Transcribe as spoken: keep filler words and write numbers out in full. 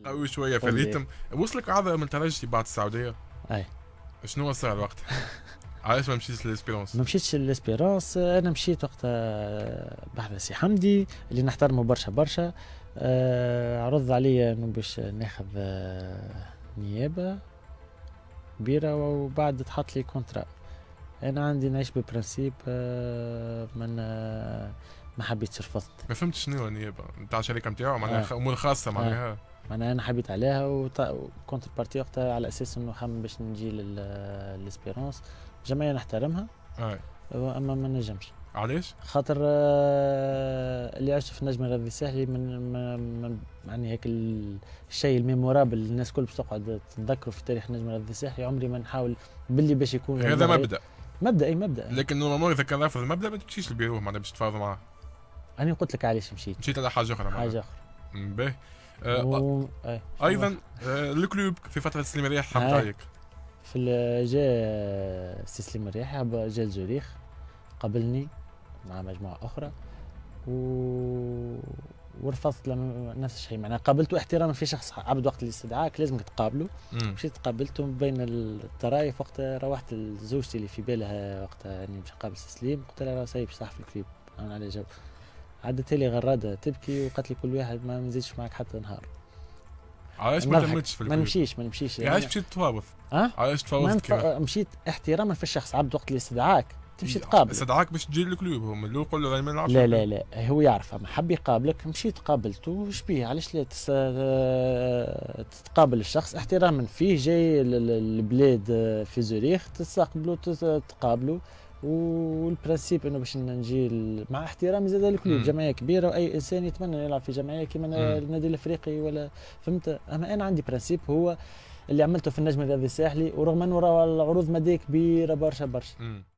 قوي شويه في قول لي. الريتم. وصلك عرض من ترجي بعد السعوديه؟ اي. شنو صار وقتها؟ علاش ما مشيتش للاسبيرونس؟ ما مشيتش للاسبيرونس، انا مشيت وقتها بحث سي حمدي اللي نحترمه برشا برشا. آه عرض عليا انه باش ناخذ آه نيابه كبيره، وبعد تحط لي كونترا. انا عندي نعيش ببرنسيب آه من آه ما حبيتش، رفضت. ما فهمتش شنو النيابه نتاع الشركه نتاعو معناها آه. امور خاصه معناها. آه. معناها انا حبيت عليها وكونتر بارتي وقتها على اساس انه خم باش نجي للاسبيرونس، جمعيه نحترمها. آه. اما ما نجمش. علاش؟ خاطر آه اللي عشت في النجم الرياضي الساحلي من, من يعني هيك الشيء الميمورابل اللي الناس كل باش تقعد تتذكره في تاريخ النجم الرياضي الساحلي. عمري ما نحاول باللي باش يكون هذا مبدا. مبدا اي مبدا. لكن نورمالمون اذا كان رافض المبدا ما تمشيش للبيرو معناها باش تفاوض معاه. انا قلت لك علاش مشيت. مشيت على حاجه اخرى. حاجه اخرى. باهي. آه و... ايضا آه الكلوب في فتره تسليم الرياح حط رايك. في جاء تسليم الرياح جاء زوريخ قابلني مع مجموعه اخرى و... ورفضت لما نفس الشيء. معناها قابلته احتراما في شخص عبد وقت الاستدعاء لازمك تقابله. مشيت قابلته بين الطرايف. وقتها روحت لزوجتي اللي في بالها وقتها يعني مش قابل تسليم، قلت لها راه سايب صح في الكليب انا على جو. عدت لي غراده تبكي وقالت لي كل واحد ما نزيدش معك حتى نهار. علاش ما كملتش في الكليب؟ ما نمشيش ما نمشيش يعني. علاش مشيت تفاوض؟ اه علاش تفاوضت كذا؟ مشيت احتراما في الشخص عبد وقت اللي استدعاك تمشي تقابل. استدعاك باش تجي للكلوب هم اللي يقول له ما نلعبش. لا لا لا هو يعرف ما حب يقابلك. مشيت قابلته وش بيه علاش لا تس... تتقابل الشخص احتراما فيه جاي البلاد في زوريخ تستقبلوا تقابلوا. والبرنسيب انه باش نجي مع احترامي زاد الكلوب جمعيه كبيره واي انسان يتمنى يلعب في جمعيه كيما النادي الافريقي ولا فهمت. اما انا عندي برنسيب هو اللي عملته في النجم الرياضي الساحلي ورغم انه العروض ماديه كبيره برشا برشا.